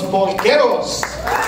polqueros.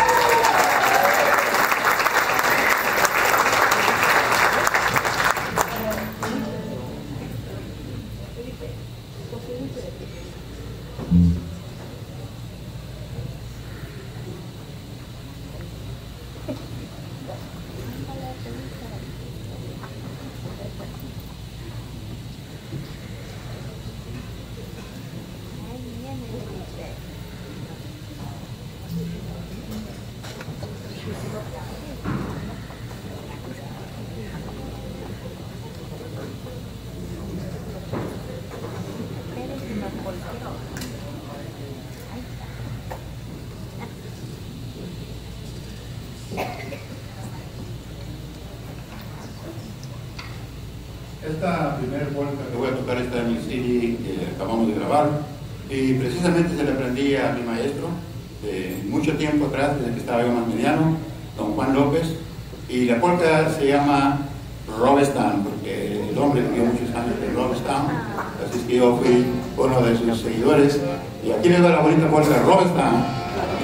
Esta primera polka que voy a tocar está en el CD que acabamos de grabar y precisamente se le aprendí a mi maestro de mucho tiempo atrás, desde que estaba yo más mediano, don Juan López, y la polka se llama Robestown porque el hombre vivió muchos años en Robestown, así es que yo fui uno de sus seguidores y aquí les va la bonita polka Robestown.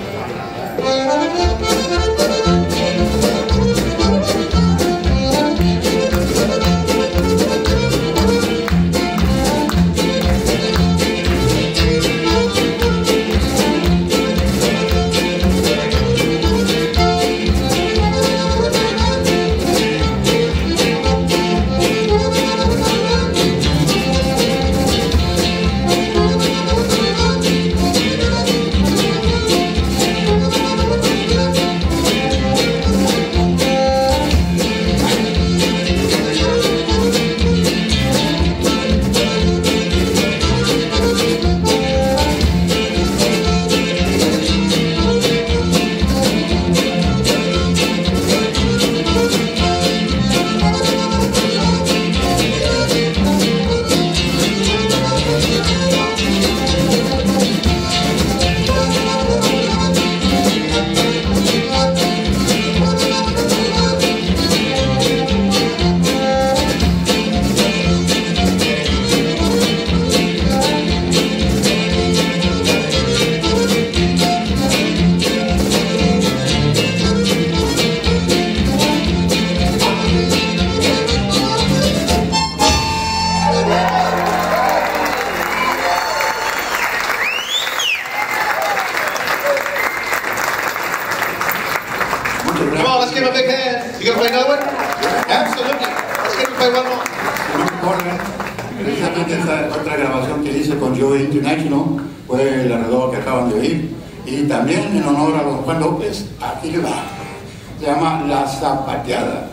Come on, let's give him a big hand. You gonna play another one? Absolutely. Let's give him play one more. Precisamente esta otra grabación que hice con Joey International fue el arreglo que acaban de oír. Y también en honor a don Juan López, aquí le va. Se llama La Zapateada.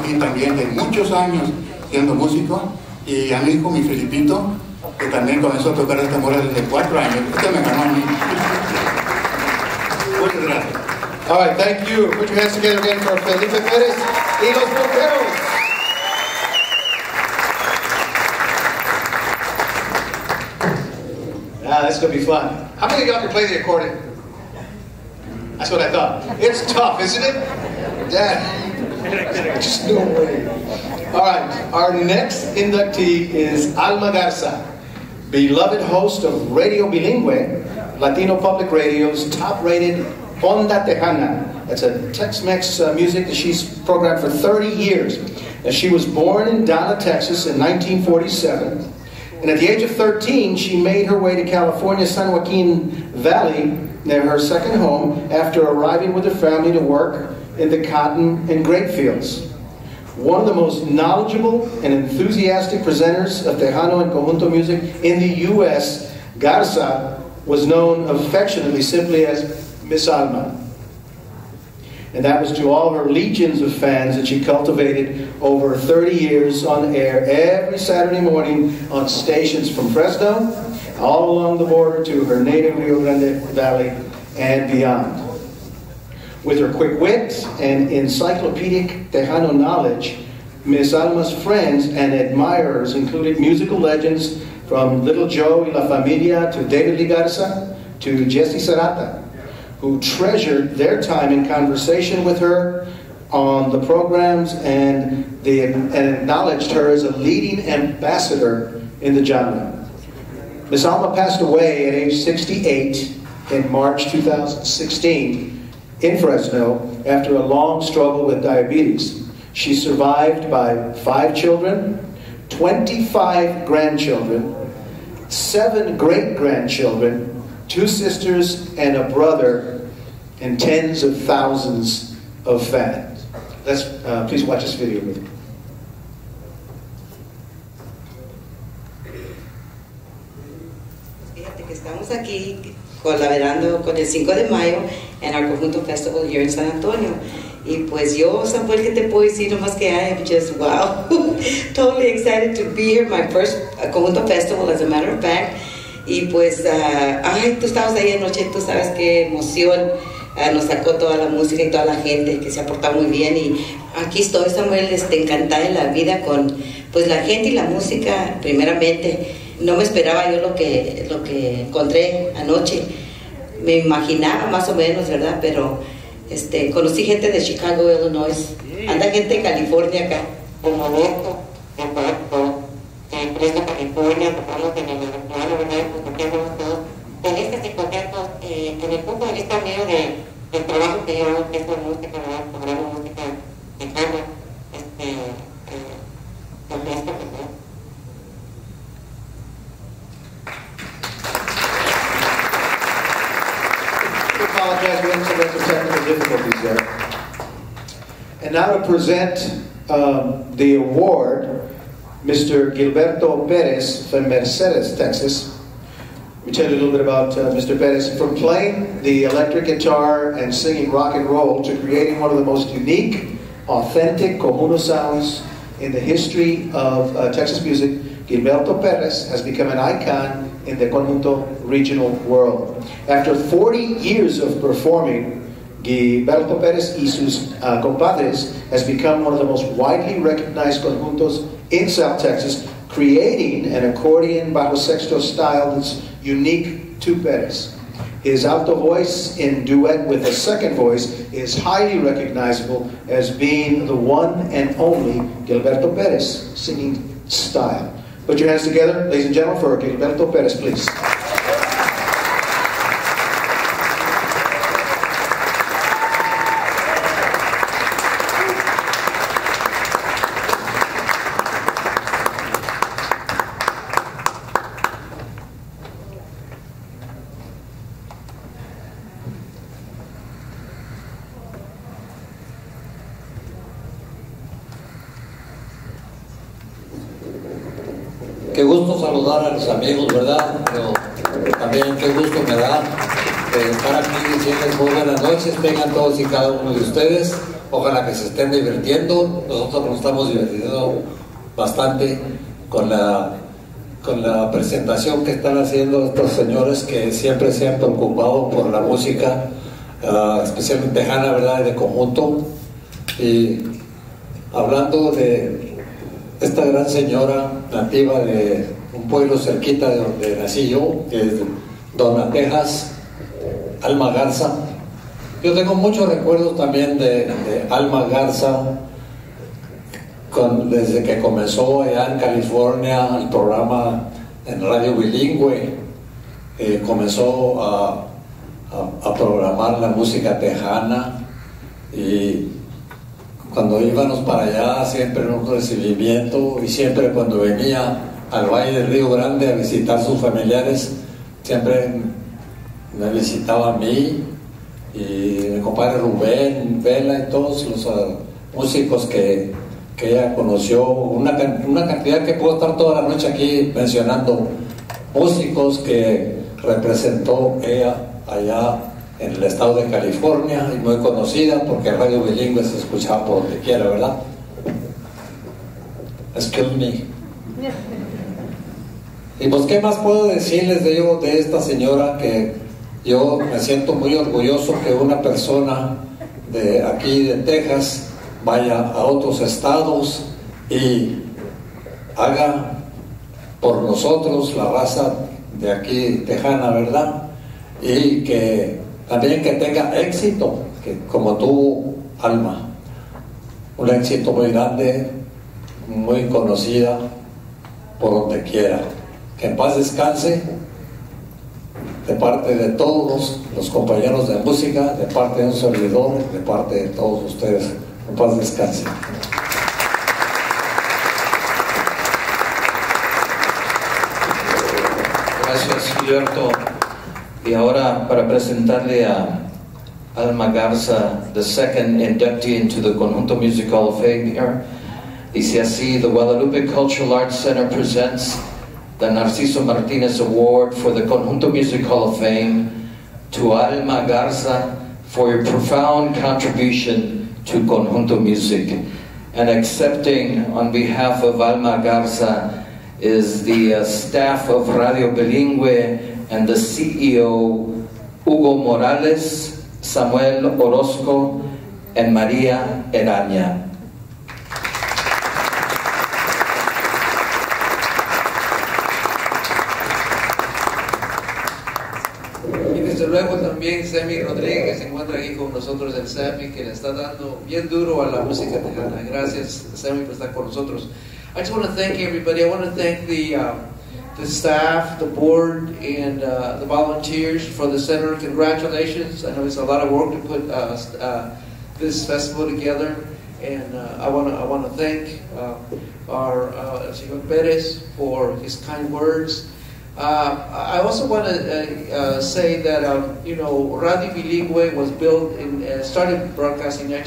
aquí también de muchos años siendo músico, y a mi hijo, mi Felipito, que también comenzó a tocar esta mora desde 4 años. Usted me ganó a mí. Muchas gracias. All right, thank you. Put your hands together again for Felipe Perez y los Bomberos. That's going to be fun. How many of y'all can play the accordion? That's what I thought. It's tough, isn't it? Dad. Just no way. All right, our next inductee is Alma Garza, beloved host of Radio Bilingüe, Latino Public Radio's top-rated Onda Tejana. That's a Tex-Mex music that she's programmed for 30 years. And she was born in Dallas, Texas in 1947. And at the age of 13, she made her way to California's San Joaquin Valley, near her second home, after arriving with her family to work in the cotton and grape fields. One of the most knowledgeable and enthusiastic presenters of Tejano and conjunto music in the U.S., Garza was known affectionately simply as Miss Alma. And that was to all her legions of fans that she cultivated over 30 years on air every Saturday morning on stations from Fresno, all along the border to her native Rio Grande Valley and beyond. With her quick wit and encyclopedic Tejano knowledge, Miss Alma's friends and admirers included musical legends from Little Joe y La Familia to David Lee Garza to Jesse Serrata, who treasured their time in conversation with her on the programs and acknowledged her as a leading ambassador in the genre. Miss Alma passed away at age 68 in March 2016 in Fresno after a long struggle with diabetes. She's survived by 5 children, 25 grandchildren, 7 great-grandchildren, 2 sisters and a brother, and tens of thousands of fans. Let's please watch this video with me. Fíjate que estamos aquí colaborando con el 5 de mayo en our Conjunto Festival here in San Antonio. Y pues yo, Samuel, ¿qué te puedo decir? Nomás que I am just, wow, totally excited to be here, my first Conjunto Festival, as a matter of fact. Y pues, ay, tú estabas ahí anoche, tú sabes qué emoción nos sacó toda la música y toda la gente que se ha portado muy bien. Y aquí estoy, Samuel, encantada en la vida con pues la gente y la música, primeramente. No me esperaba yo lo que encontré anoche. Me imaginaba más o menos, ¿verdad? Pero conocí gente de Chicago, Illinois. Anda gente de California acá. Como Beto, de Puerto, de Fresno, California, tocamos en el Universidad, ¿verdad? Pues tocamos todos felices y contentos en el punto de vista mío del trabajo que yo hago, que es la música, ¿verdad? Programa música tejana, con esto, ¿verdad? Apologize, we had some technical difficulties there. And now to present the award, Mr. Gilberto Perez from Mercedes, Texas. Let me tell you a little bit about Mr. Perez. From playing the electric guitar and singing rock and roll to creating one of the most unique, authentic conjunto sounds in the history of Texas music, Gilberto Perez has become an icon in the conjunto regional world. After 40 years of performing, Gilberto Perez y sus compadres has become one of the most widely recognized conjuntos in South Texas, creating an accordion bajo sexto style that's unique to Perez. His alto voice in duet with a second voice is highly recognizable as being the one and only Gilberto Perez singing style. Put your hands together, ladies and gentlemen, for Gilberto Perez, please. Qué gusto saludar a los amigos, ¿verdad? Pero también qué gusto me da estar aquí diciéndoles muy buenas noches, tengan todos y cada uno de ustedes. ojalá que se estén divirtiendo. Nosotros nos estamos divirtiendo bastante con la presentación que están haciendo estos señores que siempre se han preocupado por la música, especialmente tejana, ¿verdad?, de conjunto. Y hablando de esta gran señora nativa de un pueblo cerquita de donde nací yo, que es Dona Texas, Alma Garza. Yo tengo muchos recuerdos también de Alma Garza, desde que comenzó allá en California el programa en radio bilingüe. Comenzó a programar la música tejana, y cuando íbamos para allá siempre en un recibimiento, y siempre cuando venía al Valle del Río Grande a visitar sus familiares, siempre me visitaba a mí y mi compadre Rubén, Vela y todos los músicos que ella conoció, una cantidad que puedo estar toda la noche aquí mencionando, músicos que representó ella allá en el estado de California, y muy conocida porque el radio bilingüe se escuchaba por donde quiera, ¿verdad? Excuse me. Y pues, ¿qué más puedo decirles de esta señora? Que yo me siento muy orgulloso que una persona de aquí de Texas vaya a otros estados y haga por nosotros, la raza de aquí tejana, ¿verdad? Y que también que tenga éxito, que como tuvo Alma, un éxito muy grande, muy conocida por donde quiera. Que en paz descanse, de parte de todos los compañeros de música, de parte de un servidor, de parte de todos ustedes. En paz descanse. Gracias, Gilberto. Y ahora, para presentarle a Alma Garza, the second inductee into the Conjunto Music Hall of Fame here. Dice así: the Guadalupe Cultural Arts Center presents the Narciso Martinez Award for the Conjunto Music Hall of Fame to Alma Garza for your profound contribution to Conjunto Music. And accepting on behalf of Alma Garza is the staff of Radio Bilingüe and the CEO Hugo Morales, Samuel Orozco, and María Eraña. Luego también Sammy Rodríguez, que se encuentra aquí con nosotros, el Sammy, que le está dando bien duro a la música tejana. Gracias, Sammy, por estar con nosotros. I just want to thank everybody. I want to thank the staff, the board, and the volunteers for the center. Congratulations. I know it's a lot of work to put this festival together, and I want to thank our Señor Pérez for his kind words. I also want to say that Radio Bilingüe was built started broadcasting in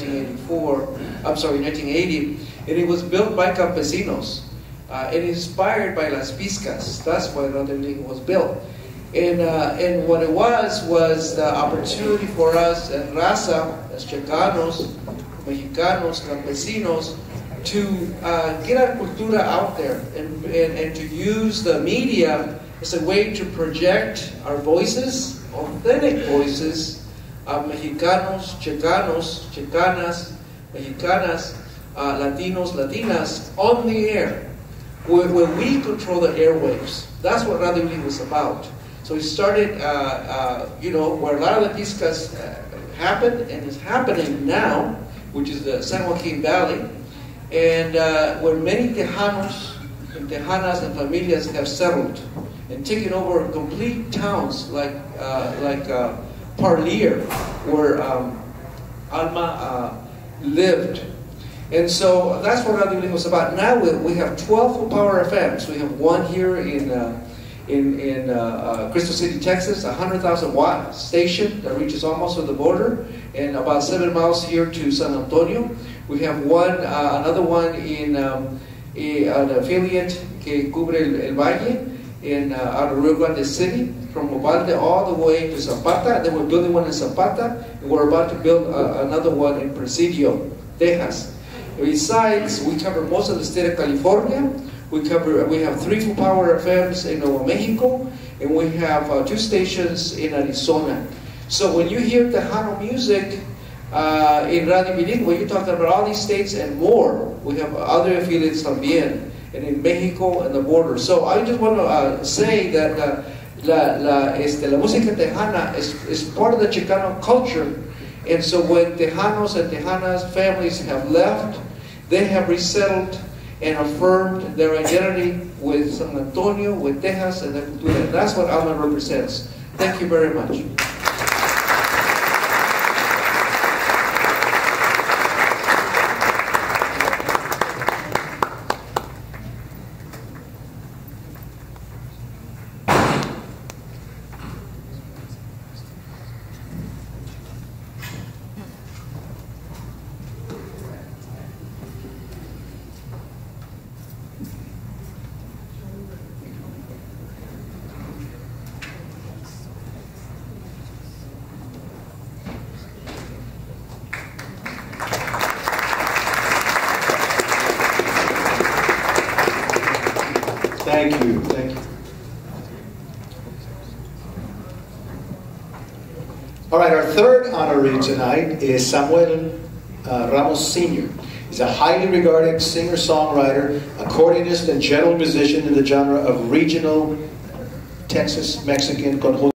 1980, and it was built by campesinos. It inspired by Las Piscas. That's why Radio Bilingüe was built. And what it was the opportunity for us as raza, as Chicanos, Mexicanos, campesinos, to get our cultura out there and to use the media as a way to project our voices, authentic voices of Mexicanos, Chicanos, Chicanas, Mexicanas, Latinos, Latinas on the air, where we control the airwaves. That's what Radio Bilingüe was about. So we started, where a lot of the piscas happened and is happening now, which is the San Joaquin Valley, and where many Tejanos and Tejanas and familias have settled and taken over complete towns like Parlier, where Alma lived. And so that's what Radio Bilingüe was about. Now we have 12 full power FMs. We have one here in Crystal City, Texas, 100,000 watt station that reaches almost to the border, and about 7 miles here to San Antonio. We have another one in an affiliate que cubre el valle out of Rio Grande City, from Uvalde all the way to Zapata. Then we're building one in Zapata, and we're about to build another one in Presidio. Texas. Besides, we cover most of the state of California. We have 3 full power FMs in Nuevo Mexico, and we have 2 stations in Arizona. So when you hear Tejano music in Radio Bilingüe, you're talking about all these states and more. We have other affiliates también, and in Mexico and the border. So I just want to say that la música tejana is part of the Chicano culture. And so when Tejanos and Tejanas families have left, they have resettled and affirmed their identity with San Antonio, with Texas, and that's what Alma represents. Thank you very much. Thank you, thank you. All right, our third honoree tonight is Samuel Ramos Sr. He's a highly regarded singer-songwriter, accordionist, and general musician in the genre of regional Texas Mexican conjunto.